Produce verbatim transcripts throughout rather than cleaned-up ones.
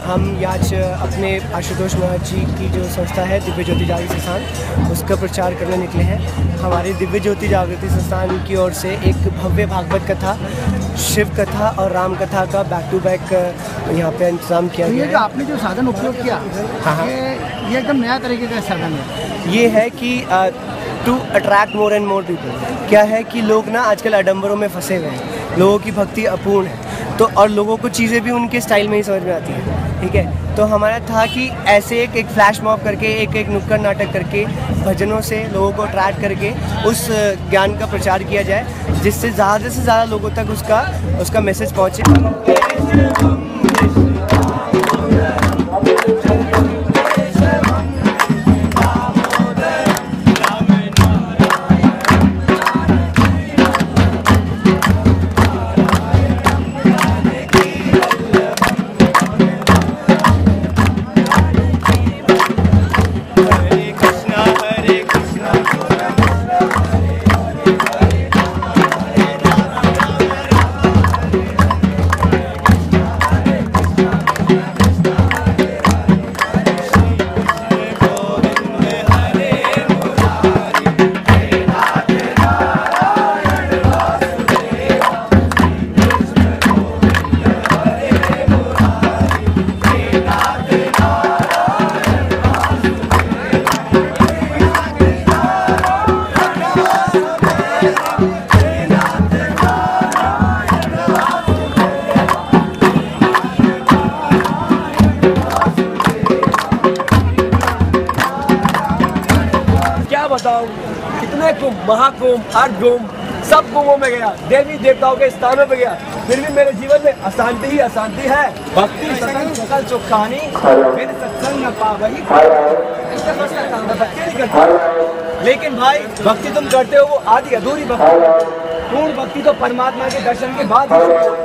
हम आज अपने आशुतोष महाराज जी की जो संस्था है दिव्य ज्योति जागृति संस्थान, उसका प्रचार करने निकले हैं। हमारी दिव्य ज्योति जागृति संस्थान की ओर से एक भव्य भागवत कथा, शिव कथा और राम कथा का बैक टू बैक यहाँ पे इंतजाम किया गया है। ये जो आपने जो साधन उपयोग किया, हाँ, ये ये एकदम नया तरीके का साधन है। ये है कि to attract more and more people. क्या है कि लोग ना आजकल आडंबरों में फंसे हुए हैं, लोगों की भक्ति अपूर्ण है, तो और लोगों को चीज़ें भी उनके स्टाइल में ही समझ में आती है। ठीक है, तो हमारा था कि ऐसे एक एक फ्लैश मॉब करके, एक एक नुक्कड़ नाटक करके, भजनों से लोगों को अट्रैक्ट करके उस ज्ञान का प्रचार किया जाए, जिससे ज़्यादा से ज़्यादा लोगों तक उसका उसका मैसेज पहुँचे। बताऊं कितने कुंभ, महाकुंभ, अर्ध कुंभ, सब कुंभों में गया, देवी देवताओं के स्थानों में गया, फिर भी मेरे जीवन में अशांति ही अशांति है। भक्ति सतंग सकल सुख कहानी, मेरे सत्संग न पावही, भक्ति नहीं करते। लेकिन भाई भक्ति तुम करते हो वो आधी अधूरी भक्ति, पूर्ण भक्ति तो परमात्मा के दर्शन के बाद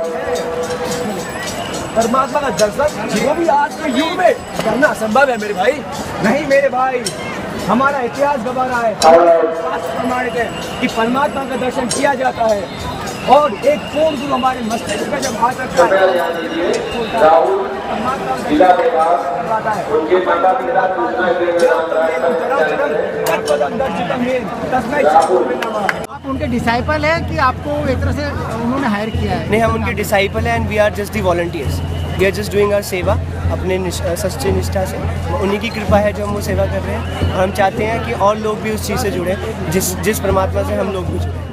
परमात्मा का दर्शन वो भी आज के युग में करना असंभव है मेरे भाई। नहीं मेरे भाई, हमारा इतिहास गवा रहा है, शास्त्र प्रमाणित है कि परमात्मा का दर्शन किया जाता है और एक पूर्ण गुरु हमारे मस्तिष्क में जब हाथ रखता है, आप उनके डिसाइपल हैं कि आपको एक तरह से उन्होंने हायर किया है? नहीं, हम उनके डिसाइपल हैं and we are just the volunteers. We are just doing our seva अपने सच्चे निष्ठा से। उन्हीं की कृपा है जो हम वो सेवा कर रहे हैं, और हम चाहते हैं कि और लोग भी उस चीज़ से जुड़े जिस जिस परमात्मा से हम लोग भी जुड़े।